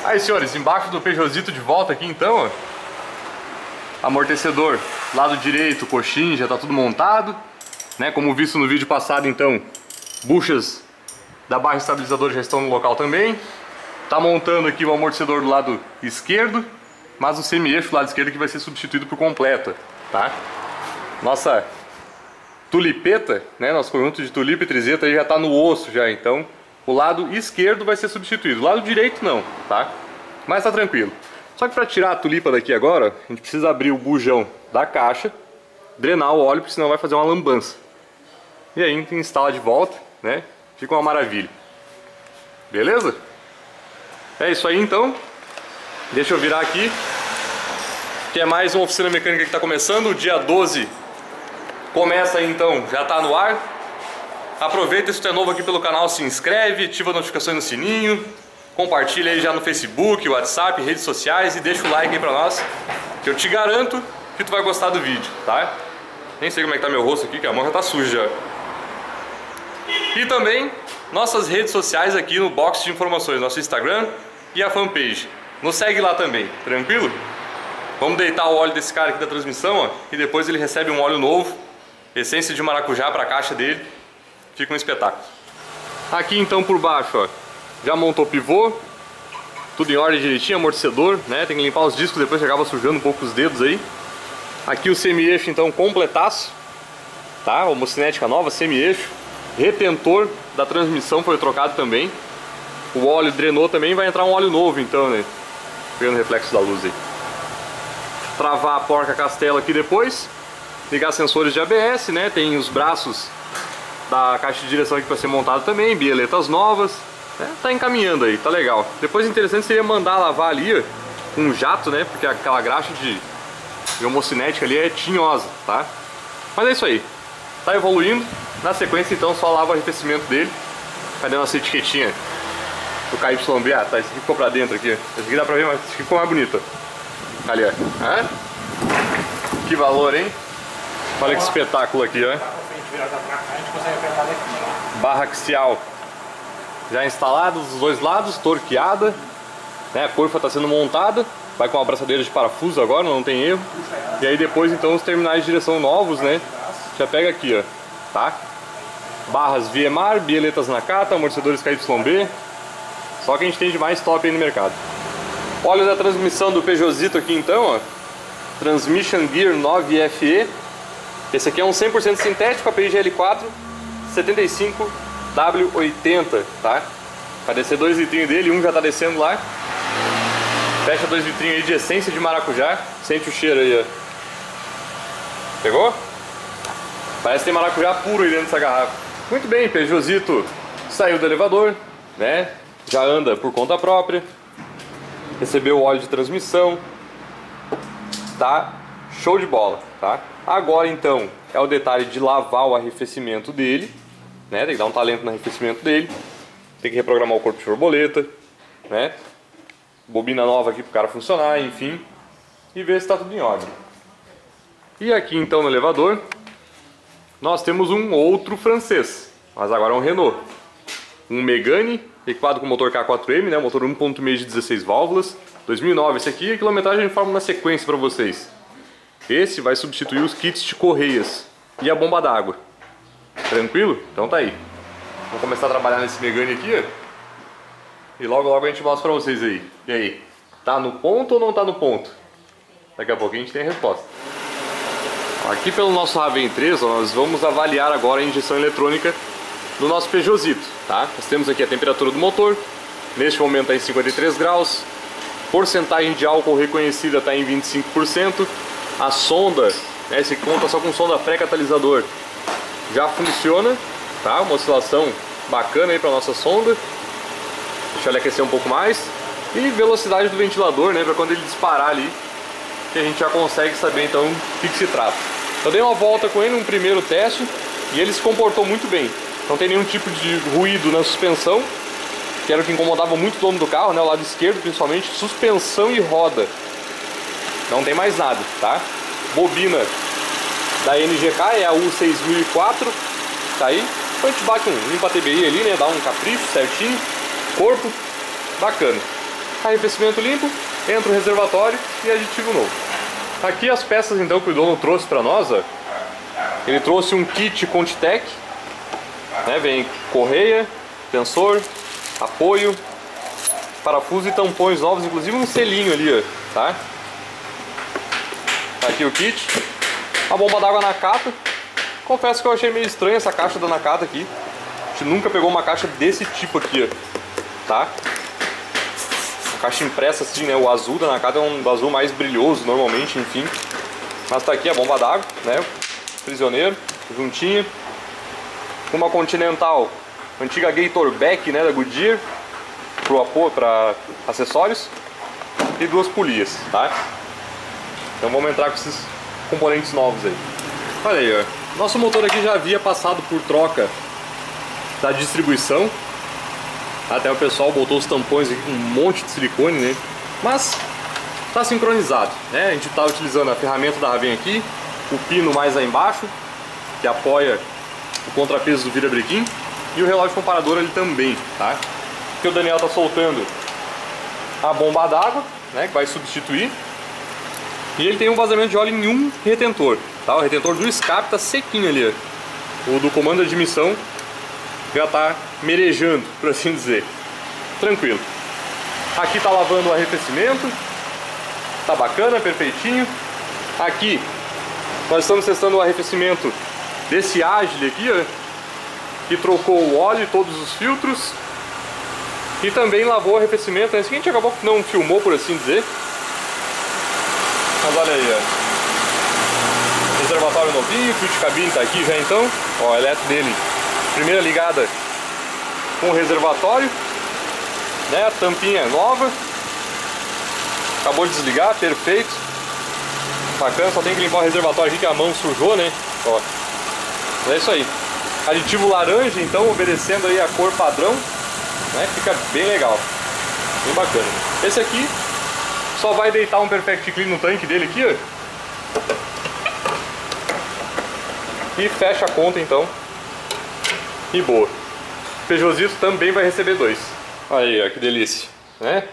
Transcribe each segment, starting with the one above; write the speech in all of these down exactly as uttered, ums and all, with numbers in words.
Aí, senhores, embaixo do Peugeotzito de volta aqui então, ó. Amortecedor, lado direito, coxinha, já tá tudo montado, né? Como visto no vídeo passado, então, buchas da barra estabilizadora já estão no local também. Tá montando aqui o amortecedor do lado esquerdo, mas o semi-eixo do lado esquerdo que vai ser substituído por completo, tá? Nossa tulipeta, né? Nosso conjunto de tulipa e trizeta aí já tá no osso já, então o lado esquerdo vai ser substituído, o lado direito não, tá? Mas tá tranquilo. Só que para tirar a tulipa daqui agora, a gente precisa abrir o bujão da caixa, drenar o óleo, porque senão vai fazer uma lambança. E aí a gente instala de volta, né? Fica uma maravilha. Beleza? É isso aí então. Deixa eu virar aqui, que é mais uma oficina mecânica que está começando. O dia doze começa aí então, já está no ar. Aproveita, se tu é novo aqui pelo canal, se inscreve, ativa as notificações no sininho, compartilha aí já no Facebook, WhatsApp, redes sociais e deixa o like aí pra nós, que eu te garanto que tu vai gostar do vídeo, tá? Nem sei como é que tá meu rosto aqui, que a mão já tá suja. E também nossas redes sociais aqui no box de informações, nosso Instagram e a fanpage. Nos segue lá também, tranquilo? Vamos deitar o óleo desse cara aqui da transmissão, ó, e depois ele recebe um óleo novo, essência de maracujá para a caixa dele. Fica um espetáculo. Aqui então por baixo, ó, já montou pivô, tudo em ordem direitinho, amortecedor, né? Tem que limpar os discos, depois que acaba sujando um pouco os dedos aí. Aqui o semi-eixo então completaço, tá? Homocinética nova, semi-eixo. Retentor da transmissão foi trocado também. O óleo drenou também, vai entrar um óleo novo então, né? Pegando o reflexo da luz aí. Travar a porca castela aqui depois. Ligar sensores de A B S, né? Tem os braços da caixa de direção aqui para ser montado também, bieletas novas, né? Tá encaminhando aí, tá legal. Depois interessante seria mandar lavar ali, ó, com um jato, né? Porque aquela graxa de, de homocinética ali é tinhosa, tá? Mas é isso aí, tá evoluindo. Na sequência então só lava o arrefecimento dele. Cadê a nossa etiquetinha do K Y B? Ah, tá, esse aqui ficou pra dentro aqui. Esse aqui dá pra ver, mas esse aqui ficou mais bonito. Ali, ó. Hã? Que valor, hein? Olha que espetáculo aqui, ó. Barra axial já instalada dos dois lados, torqueada, né? A corfa está sendo montada, vai com a abraçadeira de parafuso agora, não tem erro. E aí depois então os terminais de direção novos, né? Já pega aqui, ó, tá? Barras V M R, bieletas Nakata, amortecedores K Y B. Só que a gente tem de mais top aí no mercado. Óleo da transmissão do Peugeotzito aqui então, ó. Transmission Gear nove F E. Esse aqui é um cem por cento sintético, A P I G L quatro setenta e cinco W oitenta, tá? Vai descer dois litrinhos dele, um já tá descendo lá. Fecha dois litrinhos aí de essência de maracujá. Sente o cheiro aí, ó. Pegou? Parece que tem maracujá puro aí dentro dessa garrafa. Muito bem, Peugeotzito saiu do elevador, né? Já anda por conta própria. Recebeu o óleo de transmissão. Tá show de bola, tá? Agora então é o detalhe de lavar o arrefecimento dele, né? Tem que dar um talento no arrefecimento dele. Tem que reprogramar o corpo de borboleta, né? Bobina nova aqui pro cara funcionar, enfim. E ver se tá tudo em ordem. E aqui então no elevador nós temos um outro francês, mas agora é um Renault. Um Megane, equipado com motor K quatro M, né? Motor um ponto seis de dezesseis válvulas. dois mil e nove esse aqui, a quilometragem eu informo na sequência para vocês. Esse vai substituir os kits de correias e a bomba d'água. Tranquilo? Então tá aí. Vamos começar a trabalhar nesse Megane aqui, ó. E logo logo a gente mostra pra vocês aí. E aí? Tá no ponto ou não tá no ponto? Daqui a pouquinho a gente tem a resposta. Aqui pelo nosso Raven três, ó, nós vamos avaliar agora a injeção eletrônica do nosso Peugeotzito, tá? Nós temos aqui a temperatura do motor. Neste momento está em cinquenta e três graus. Porcentagem de álcool reconhecida está em vinte e cinco por cento. A sonda, né, esse aqui conta só com sonda pré-catalisador, já funciona, tá? Uma oscilação bacana aí para nossa sonda. Deixa ele aquecer um pouco mais. E velocidade do ventilador, né, para quando ele disparar ali, que a gente já consegue saber então o que, que se trata. Eu dei uma volta com ele no primeiro teste e ele se comportou muito bem. Não tem nenhum tipo de ruído na suspensão, que era o que incomodava muito o dono do carro, né, o lado esquerdo principalmente, suspensão e roda. Não tem mais nada, tá? Bobina da N G K é a U seis mil e quatro, tá aí. Então a gente bate um limpa T B I ali, né? Dá um capricho certinho. Corpo, bacana. arrefecimento limpo, entra o reservatório e aditivo novo. Aqui as peças então que o dono trouxe para nós, ó. Ele trouxe um kit Contitec, né? Vem correia, tensor, apoio, parafuso e tampões novos, inclusive um selinho ali, ó, tá? Aqui o kit, a bomba d'água Nakata. Confesso que eu achei meio estranha essa caixa da Nakata aqui. A gente nunca pegou uma caixa desse tipo aqui, ó, tá? Uma caixa impressa assim, né? O azul da Nakata é um azul mais brilhoso normalmente, enfim. Mas tá aqui a bomba d'água, né? Prisioneiro, juntinha. Uma Continental, antiga Gatorback, né? Da Goodyear, pro apoio, para acessórios. E duas polias, tá? Então vamos entrar com esses componentes novos aí. Olha aí, ó. Nosso motor aqui já havia passado por troca da distribuição. Até o pessoal botou os tampões aqui com um monte de silicone, né? Mas tá sincronizado, né? A gente tá utilizando a ferramenta da Raven aqui, o pino mais lá embaixo, que apoia o contrapeso do virabrequim, e o relógio comparador ali também, tá? Aqui o Daniel tá soltando a bomba d'água, né? Que vai substituir. E ele tem um vazamento de óleo em um retentor, tá? O retentor do escape tá sequinho ali, ó. O do comando de admissão já tá merejando, por assim dizer. Tranquilo. Aqui tá lavando o arrefecimento. Tá bacana, perfeitinho. Aqui nós estamos testando o arrefecimento desse Agile aqui, ó, que trocou o óleo e todos os filtros. E também lavou o arrefecimento. Esse aqui a gente acabou que não filmou, por assim dizer. Mas olha aí, ó. Reservatório novinho, fio de cabine tá aqui já então. Ó, a elétrica dele. Primeira ligada com o reservatório, né? A tampinha nova. Acabou de desligar, perfeito. Bacana, só tem que limpar o reservatório aqui que a mão sujou, né? Ó. É isso aí. Aditivo laranja, então, obedecendo aí a cor padrão, né? Fica bem legal. Bem bacana. Esse aqui só vai deitar um Perfect Clean no tanque dele aqui, ó. E fecha a conta então. E boa. Peugeotzito também vai receber dois. Aí, ó, que delícia, né?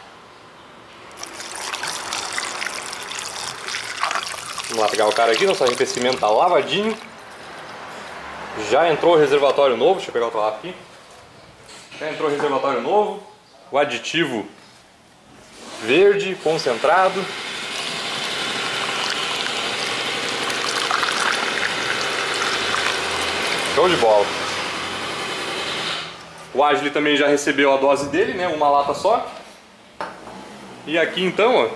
Vamos lá pegar o cara aqui, nosso arrefecimento tá lavadinho. Já entrou o reservatório novo, deixa eu pegar o outro lado aqui. Já entrou o reservatório novo. O aditivo verde, concentrado. Show de bola. O Agile também já recebeu a dose dele, né? Uma lata só. E aqui então, ó,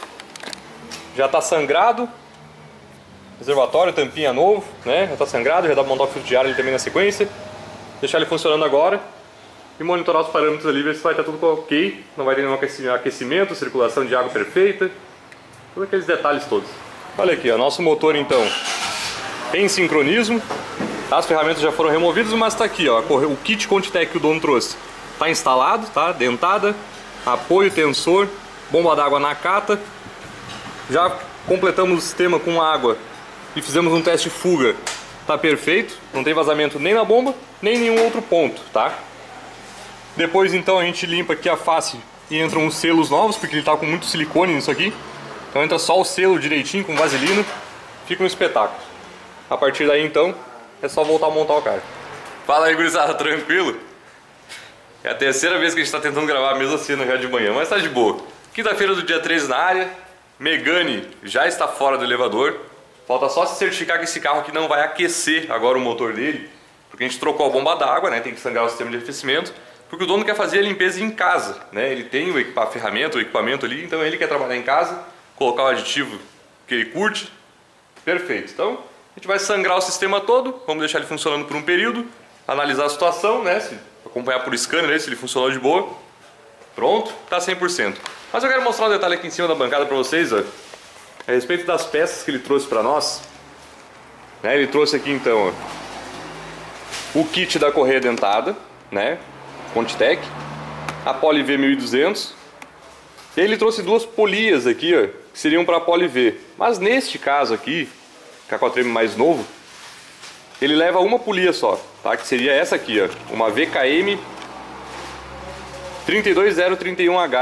já está sangrado. Reservatório, tampinha novo, né? Já está sangrado, já dá para montar o filtro de ar ali também na sequência. Deixar ele funcionando agora. E monitorar os parâmetros ali, ver se vai estar tudo ok. Não vai ter nenhum aquecimento, circulação de água perfeita. Todos aqueles detalhes todos. Olha aqui, ó, nosso motor então em sincronismo. As ferramentas já foram removidas, mas está aqui, ó, o kit Contitec que o dono trouxe. Está instalado, tá? Dentada, apoio, tensor, bomba d'água Nakata. Já completamos o sistema com água e fizemos um teste de fuga. Tá perfeito, não tem vazamento nem na bomba, nem em nenhum outro ponto, tá? Depois então a gente limpa aqui a face e entram os selos novos, porque ele tá com muito silicone nisso aqui. Então entra só o selo direitinho com vaselina, fica um espetáculo. A partir daí então é só voltar a montar o carro. Fala aí, gurizada, tranquilo? É a terceira vez que a gente tá tentando gravar a mesma cena já de manhã, mas tá de boa. Quinta-feira do dia treze na área, Megane já está fora do elevador. Falta só se certificar que esse carro aqui não vai aquecer agora o motor dele, porque a gente trocou a bomba d'água, né? Tem que sangrar o sistema de arrefecimento, porque o dono quer fazer a limpeza em casa, né? Ele tem o a ferramenta, o equipamento ali, então ele quer trabalhar em casa, colocar o aditivo que ele curte. Perfeito. Então a gente vai sangrar o sistema todo, vamos deixar ele funcionando por um período, analisar a situação, né? Se acompanhar por scanner se ele funcionou de boa. Pronto, tá cem por cento. Mas eu quero mostrar um detalhe aqui em cima da bancada para vocês, ó, a respeito das peças que ele trouxe para nós. Né? Ele trouxe aqui então, ó, o kit da correia dentada, né? Contitec, a Poly V mil e duzentos. Ele trouxe duas polias aqui, ó, que seriam para Poly V. Mas neste caso aqui, Cacotreme mais novo, ele leva uma polia só, tá? Que seria essa aqui, ó, uma V K M três dois zero três um H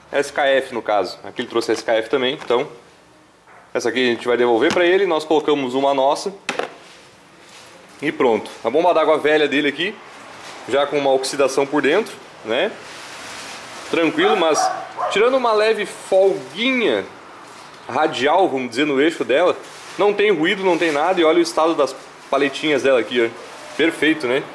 S K F no caso. Aqui ele trouxe S K F também, então essa aqui a gente vai devolver para ele. Nós colocamos uma nossa e pronto. A bomba d'água velha dele aqui, já com uma oxidação por dentro, né? Tranquilo, mas tirando uma leve folguinha radial, vamos dizer, no eixo dela, não tem ruído, não tem nada. E olha o estado das paletinhas dela aqui, ó. Perfeito, né?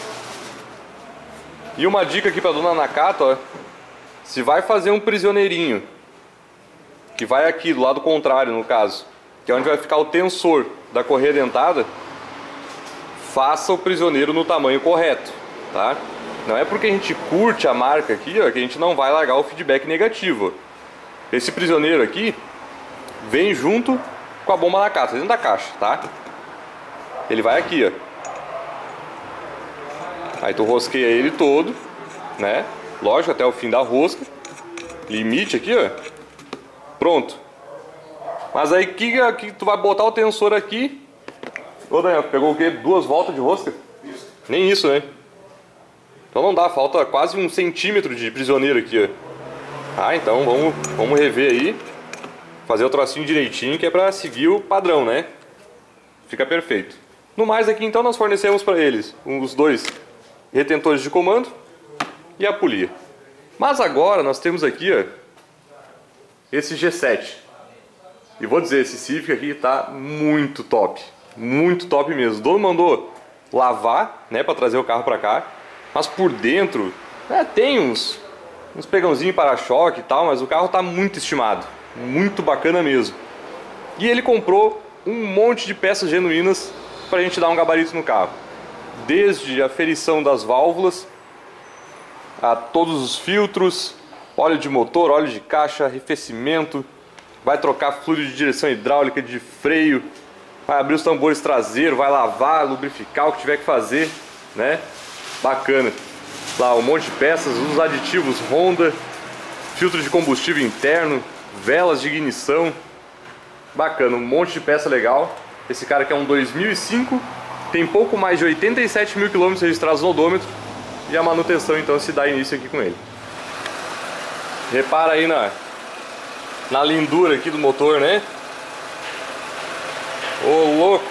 E uma dica aqui pra dona Nakata, ó. Se vai fazer um prisioneirinho, que vai aqui do lado contrário no caso, que é onde vai ficar o tensor da correia dentada, faça o prisioneiro no tamanho correto, tá? Não é porque a gente curte a marca aqui, ó, que a gente não vai largar o feedback negativo. Esse prisioneiro aqui vem junto com a bomba Nakata, dentro da caixa, tá? Ele vai aqui, ó. Aí tu rosqueia ele todo, né? Lógico, até o fim da rosca. Limite aqui, ó. Pronto. Mas aí que, que tu vai botar o tensor aqui. Ô Daniel, pegou o quê? Duas voltas de rosca? Isso. Nem isso, né? Então não dá, falta quase um centímetro de prisioneiro aqui, ó. Ah, então vamos, vamos rever aí. Fazer o trocinho direitinho, que é pra seguir o padrão, né? Fica perfeito. No mais aqui então nós fornecemos para eles os dois retentores de comando e a polia. Mas agora nós temos aqui, ó, esse G sete. E vou dizer, esse Civic aqui tá muito top. Muito top mesmo. O dono mandou lavar, né, para trazer o carro para cá. Mas por dentro, é, tem uns, uns pegãozinhos para-choque e tal, mas o carro tá muito estimado. Muito bacana mesmo. E ele comprou um monte de peças genuínas para a gente dar um gabarito no carro. Desde a aferição das válvulas, a todos os filtros, óleo de motor, óleo de caixa, arrefecimento, vai trocar fluido de direção hidráulica, de freio, vai abrir os tambores traseiros, vai lavar, lubrificar, o que tiver que fazer, né? Bacana. Lá um monte de peças, os aditivos Honda, filtro de combustível interno, velas de ignição. Bacana, um monte de peça legal. Esse cara aqui é um dois mil e cinco, tem pouco mais de oitenta e sete mil quilômetros registrados no odômetro. E a manutenção então se dá início aqui com ele. Repara aí na, na lindura aqui do motor, né? Ô louco!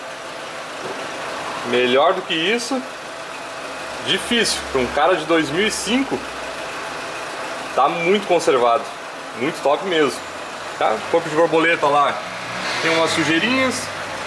Melhor do que isso, difícil. Para um cara de dois mil e cinco, tá muito conservado. Muito top mesmo. Tá? Corpo de borboleta lá tem umas sujeirinhas.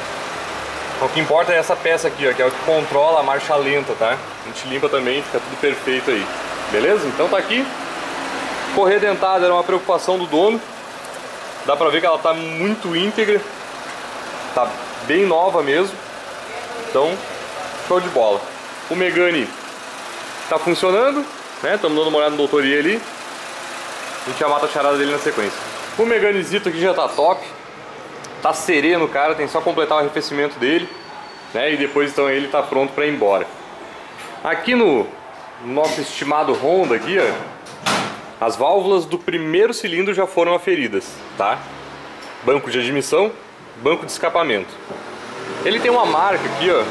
O que importa é essa peça aqui, ó, que é o que controla a marcha lenta, tá? A gente limpa também, fica tudo perfeito aí. Beleza? Então tá aqui. Correia dentada era uma preocupação do dono. Dá pra ver que ela tá muito íntegra. Tá bem nova mesmo. Então, show de bola. O Megane tá funcionando, né? Estamos dando uma olhada no doutor I ali. A gente já mata a charada dele na sequência. O Meganezito aqui já tá top. Tá sereno, cara, tem só completar o arrefecimento dele, né? E depois então ele tá pronto para ir embora. Aqui no nosso estimado Honda aqui, ó, as válvulas do primeiro cilindro já foram aferidas, tá? Banco de admissão, banco de escapamento. Ele tem uma marca aqui, ó,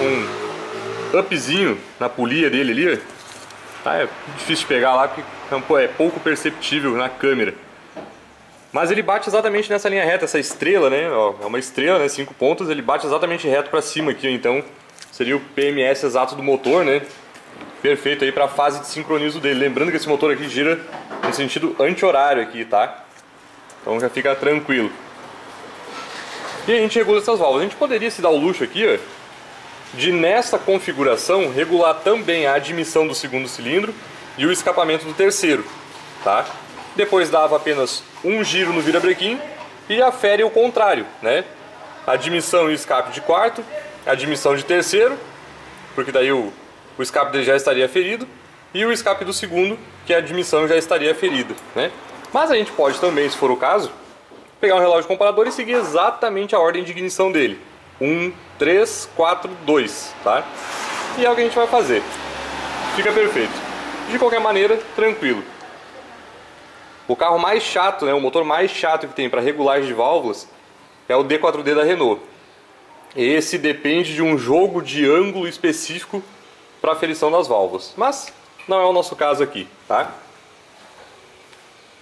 um upzinho na polia dele ali, ó. Tá, é difícil de pegar lá porque é pouco perceptível na câmera. Mas ele bate exatamente nessa linha reta, essa estrela, né? Ó, é uma estrela, né? Cinco pontos, ele bate exatamente reto para cima aqui, então seria o P M S exato do motor, né? Perfeito aí para a fase de sincronismo dele. Lembrando que esse motor aqui gira no sentido anti-horário aqui, tá? Então já fica tranquilo. E a gente regula essas válvulas. A gente poderia se dar o luxo aqui, ó, de nessa configuração regular também a admissão do segundo cilindro e o escapamento do terceiro, tá? Depois dava apenas um giro no virabrequim e afere o contrário, né? Admissão e escape de quarto, admissão de terceiro, porque daí o, o escape dele já estaria ferido, e o escape do segundo, que a admissão já estaria ferida, né? Mas a gente pode também, se for o caso, pegar um relógio comparador e seguir exatamente a ordem de ignição dele. um, três, quatro, dois, tá? E é o que a gente vai fazer. Fica perfeito. De qualquer maneira, tranquilo. O carro mais chato, né, o motor mais chato que tem para regulagem de válvulas é o D quatro D da Renault. Esse depende de um jogo de ângulo específico para aferição das válvulas, mas não é o nosso caso aqui, tá?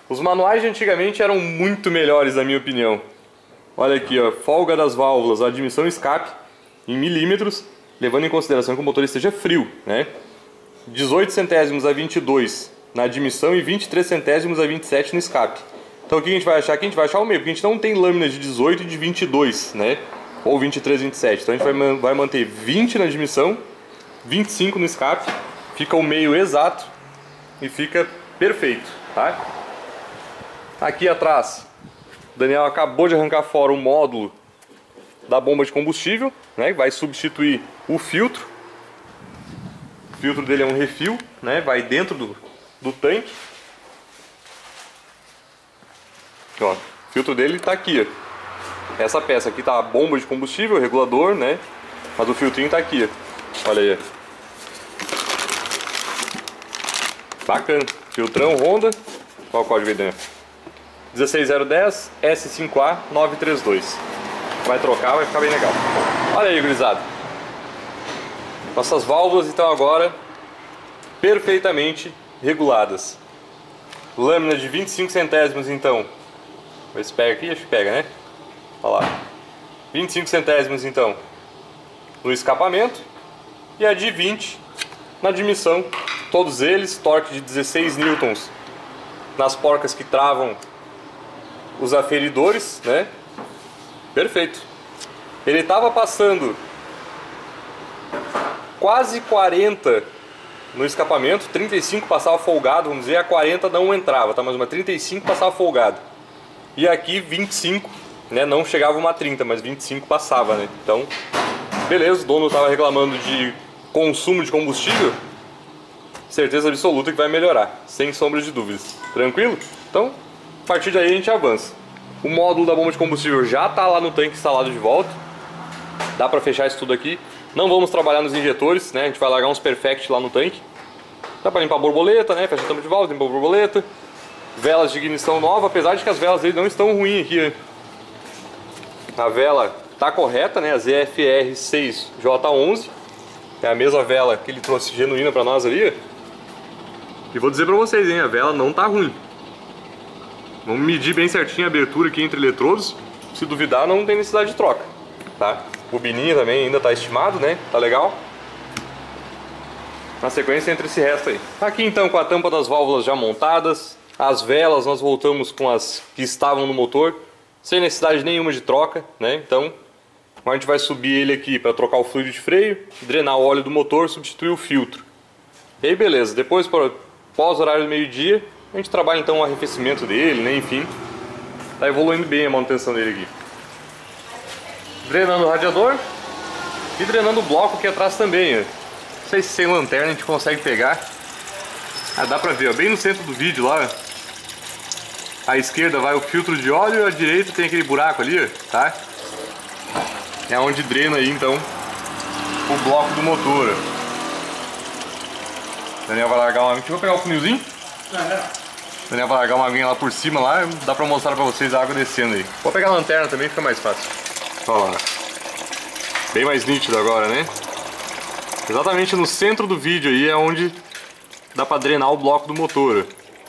Os manuais de antigamente eram muito melhores, na minha opinião. Olha aqui, ó, folga das válvulas, admissão e escape em milímetros, levando em consideração que o motor esteja frio, né? dezoito centésimos a vinte e dois na admissão e vinte e três centésimos a vinte e sete no escape. Então o que a gente vai achar aqui? A gente vai achar o meio, porque a gente não tem lâmina de dezoito e de vinte e dois, né? Ou vinte e três, vinte e sete. Então a gente vai, vai manter vinte na admissão, vinte e cinco no escape, fica o meio exato e fica perfeito, tá? Aqui atrás, o Daniel acabou de arrancar fora o módulo da bomba de combustível, né? Vai substituir o filtro. O filtro dele é um refil, né? Vai dentro do, do tanque. Ó, o filtro dele está aqui, ó. Essa peça aqui tá a bomba de combustível, o regulador, né? Mas o filtrinho tá aqui, ó. Olha aí. Bacana. Filtrão Honda. Qual é o código aí dentro? dezesseis zero dez S cinco A nove três dois. Vai trocar, vai ficar bem legal. Olha aí, gurizada. Nossas válvulas então agora perfeitamente reguladas. Lâmina de vinte e cinco centésimos então. Vê se pega aqui, acho que pega, né? Olha lá. vinte e cinco centésimos então no escapamento. E a de vinte na admissão. Todos eles, torque de dezesseis newtons nas porcas que travam os aferidores, né? Perfeito. Ele estava passando quase quarenta no escapamento, trinta e cinco passava folgado, vamos dizer, a quarenta não entrava, tá? Mas uma trinta e cinco passava folgado. E aqui vinte e cinco, né? Não chegava uma trinta, mas vinte e cinco passava, né? Então, beleza, o dono estava reclamando de consumo de combustível. Certeza absoluta que vai melhorar, sem sombra de dúvidas. Tranquilo? Então, a partir daí a gente avança. O módulo da bomba de combustível já está lá no tanque instalado de volta. Dá para fechar isso tudo aqui. Não vamos trabalhar nos injetores, né? A gente vai largar uns Perfect lá no tanque. Dá para limpar a borboleta, né? Fecha a tampa de válvula, limpa a borboleta. Velas de ignição nova, apesar de que as velas dele não estão ruins aqui, né? A vela está correta, né? A Z F R seis J onze. É a mesma vela que ele trouxe genuína para nós ali. E vou dizer pra vocês, hein, a vela não tá ruim. Vamos medir bem certinho a abertura aqui entre eletrodos. Se duvidar, não tem necessidade de troca, tá? Bobininha também ainda tá estimado, né? Tá legal. Na sequência entre esse resto aí. Aqui então com a tampa das válvulas já montadas. As velas nós voltamos com as que estavam no motor. Sem necessidade nenhuma de troca, né? Então a gente vai subir ele aqui para trocar o fluido de freio, drenar o óleo do motor, substituir o filtro. E aí beleza, depois pós horário do meio-dia, a gente trabalha então o arrefecimento dele, né? Enfim, tá evoluindo bem a manutenção dele aqui. Drenando o radiador e drenando o bloco aqui atrás também, ó. Não sei se sem lanterna a gente consegue pegar. Ah, dá pra ver, ó, bem no centro do vídeo lá, ó. À esquerda vai o filtro de óleo e à direita tem aquele buraco ali, ó, tá? É onde drena aí então o bloco do motor, ó. Daniel vai largar uma... Deixa eu pegar o funilzinho. Daniel vai largar uma aguinha lá por cima, lá dá pra mostrar pra vocês a água descendo aí. Vou pegar a lanterna também, fica mais fácil. Olha lá. Bem mais nítido agora, né? Exatamente no centro do vídeo aí é onde dá pra drenar o bloco do motor.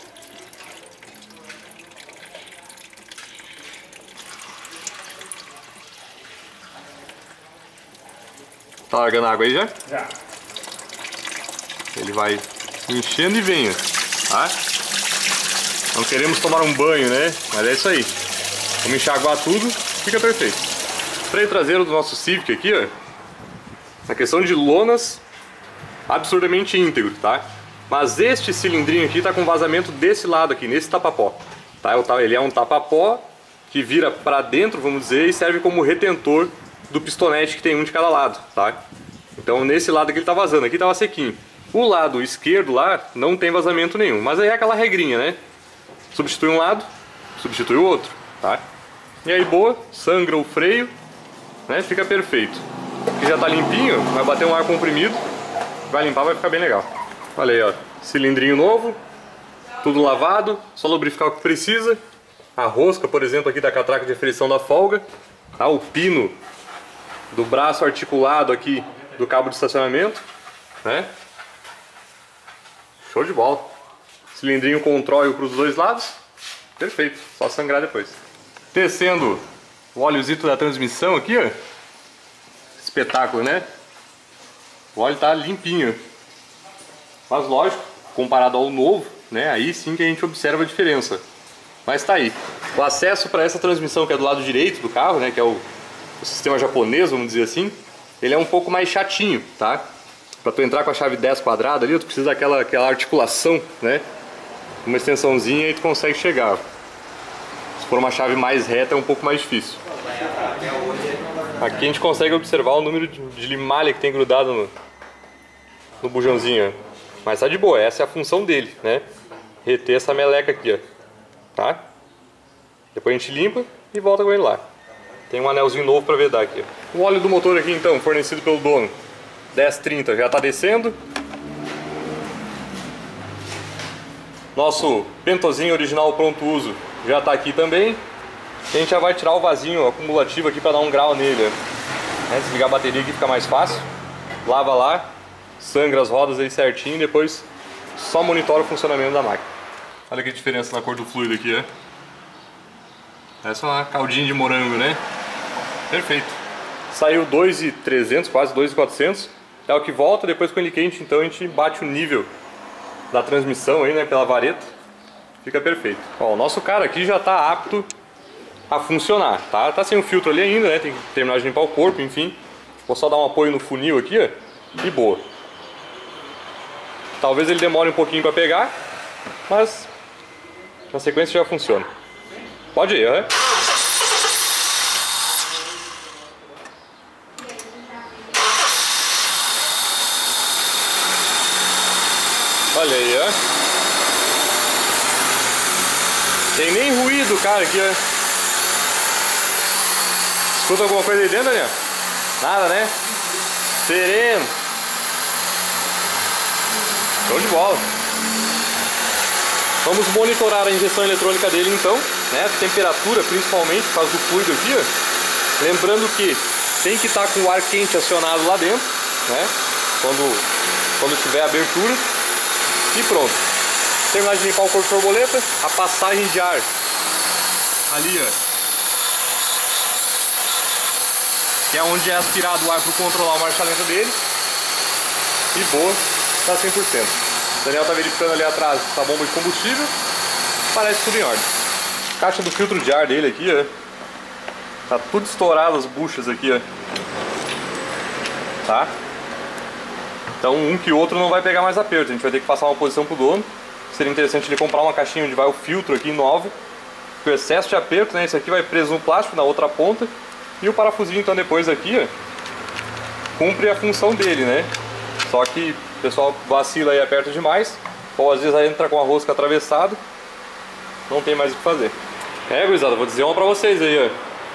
Tá largando água aí já? Já. Ele vai enchendo e vem, tá? Não queremos tomar um banho, né? Mas é isso aí. Vamos enxaguar tudo, fica perfeito. Freio traseiro do nosso Civic aqui, ó. Na questão de lonas, absurdamente íntegro, tá? Mas este cilindrinho aqui tá com vazamento desse lado aqui, nesse tapapó, tá? Ele é um tapapó que vira pra dentro, vamos dizer, e serve como retentor do pistonete que tem um de cada lado, tá? Então nesse lado aqui ele tá vazando, aqui tava sequinho. O lado esquerdo lá não tem vazamento nenhum, mas aí é aquela regrinha, né? Substitui um lado, substitui o outro, tá? E aí boa, sangra o freio, né? Fica perfeito. Aqui já tá limpinho, vai bater um ar comprimido, vai limpar, vai ficar bem legal. Olha aí, ó, cilindrinho novo, tudo lavado, só lubrificar o que precisa. A rosca, por exemplo, aqui da catraca de aferição da folga, tá? O pino do braço articulado aqui do cabo de estacionamento, né? Show de bola. Cilindrinho com tróio para os dois lados. Perfeito, só sangrar depois. Descendo o óleozito da transmissão aqui, ó. Espetáculo, né? O óleo tá limpinho. Mas lógico, comparado ao novo, né? Aí sim que a gente observa a diferença. Mas tá aí. O acesso para essa transmissão que é do lado direito do carro, né? Que é o, o sistema japonês, vamos dizer assim. Ele é um pouco mais chatinho, tá? Para tu entrar com a chave dez quadrada ali, tu precisa daquela aquela articulação, né? Uma extensãozinha e tu consegue chegar. Se for uma chave mais reta é um pouco mais difícil. Aqui a gente consegue observar o número de limalha que tem grudado no, no bujãozinho. Mas tá de boa, essa é a função dele, né? Reter essa meleca aqui, ó. Tá? Depois a gente limpa e volta com ele lá. Tem um anelzinho novo para vedar aqui. O óleo do motor aqui então, fornecido pelo dono, dez trinta, já está descendo. Nosso pentozinho original pronto uso já está aqui também. A gente já vai tirar o vasinho acumulativo aqui para dar um grau nele. Né? Desligar a bateria aqui fica mais fácil. Lava lá, sangra as rodas aí certinho e depois só monitora o funcionamento da máquina. Olha que diferença na cor do fluido aqui, é. Essa é uma caldinha de morango, né? Perfeito. Saiu dois mil e trezentos, quase dois mil e quatrocentos. É o que volta, depois com ele quente, então a gente bate o nível da transmissão aí, né, pela vareta. Fica perfeito. Ó, o nosso cara aqui já está apto a funcionar, tá? Tá sem o filtro ali ainda, né? Tem que terminar de limpar o corpo, enfim. Vou só dar um apoio no funil aqui, ó. E boa. Talvez ele demore um pouquinho para pegar, mas na sequência já funciona. Pode ir, né? Olha aí, ó. Tem nem ruído, cara, aqui, ó. Escuta alguma coisa aí dentro, Daniel? Nada, né? Sereno. Show de bola. Vamos monitorar a injeção eletrônica dele então, né? Temperatura principalmente, por causa do fluido aqui, ó. Lembrando que tem que estar com o ar quente acionado lá dentro, né? Quando, quando tiver abertura. E pronto. Terminar de limpar o corpo de borboleta, a passagem de ar ali, ó, que é onde é aspirado o ar para controlar a marcha lenta dele. E boa, tá cem por cento. O Daniel tá verificando ali atrás a bomba de combustível. Parece tudo em ordem. Caixa do filtro de ar dele aqui, ó. Tá tudo estourado as buchas aqui, ó. Tá? Então um que o outro não vai pegar mais aperto. A gente vai ter que passar uma posição pro dono. Seria interessante ele comprar uma caixinha onde vai o filtro aqui nova. Com excesso de aperto, né? Esse aqui vai preso no plástico na outra ponta. E o parafusinho então depois aqui, ó, cumpre a função dele, né? Só que o pessoal vacila e aperta demais. Ou às vezes aí entra com a rosca atravessada. Não tem mais o que fazer. É, gurizada, vou dizer uma pra vocês aí, ó.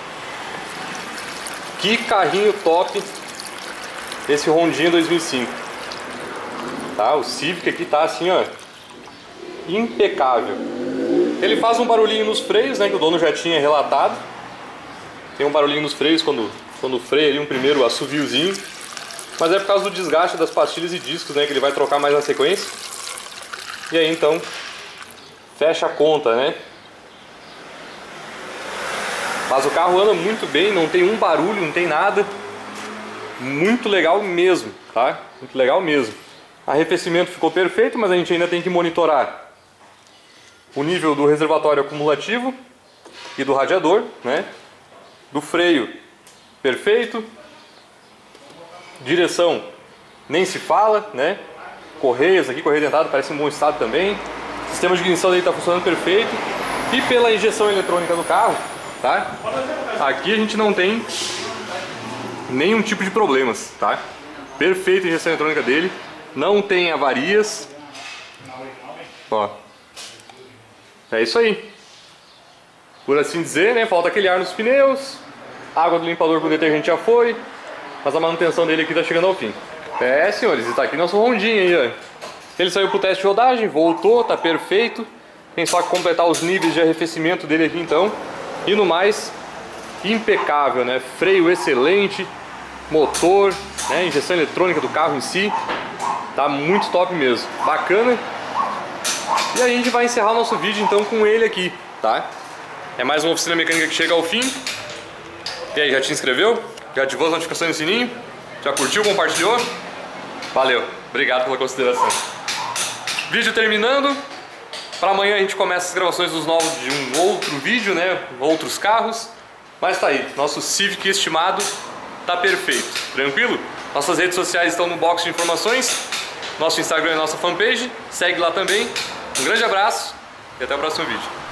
Que carrinho top esse Hondinha dois mil e cinco. Tá? O Civic aqui tá assim, ó, impecável. Ele faz um barulhinho nos freios, né, que o dono já tinha relatado. Tem um barulhinho nos freios quando, quando freia ali um primeiro assoviozinho. Mas é por causa do desgaste das pastilhas e discos, né, que ele vai trocar mais na sequência. E aí então fecha a conta, né? Mas o carro anda muito bem, não tem um barulho, não tem nada. Muito legal mesmo, tá? Muito legal mesmo. Arrefecimento ficou perfeito, mas a gente ainda tem que monitorar o nível do reservatório acumulativo e do radiador, né? Do freio, perfeito. Direção, nem se fala, né? Correias aqui, correia dentada, parece em bom estado também. Sistema de ignição dele está funcionando perfeito. E pela injeção eletrônica do carro, tá? Aqui a gente não tem nenhum tipo de problemas, tá? Perfeita a injeção eletrônica dele. Não tem avarias. Ó. É isso aí. Por assim dizer, né? Falta aquele ar nos pneus. Água do limpador com detergente já foi. Mas a manutenção dele aqui tá chegando ao fim. É, senhores, está aqui nosso Hondinha aí, ó. Ele saiu pro teste de rodagem, voltou, tá perfeito. Tem só que completar os níveis de arrefecimento dele aqui então. E no mais, impecável, né? Freio excelente, motor, né? Injeção eletrônica do carro em si. Tá muito top mesmo, bacana. E aí a gente vai encerrar o nosso vídeo então com ele aqui, tá? É mais uma oficina mecânica que chega ao fim. E aí, já te inscreveu? Já ativou as notificações no sininho? Já curtiu, compartilhou? Valeu, obrigado pela consideração. Vídeo terminando. Para amanhã a gente começa as gravações dos novos de um outro vídeo, né? Outros carros. Mas tá aí, nosso Civic estimado tá perfeito, tranquilo? Nossas redes sociais estão no box de informações. Nosso Instagram é nossa fanpage, segue lá também. Um grande abraço e até o próximo vídeo.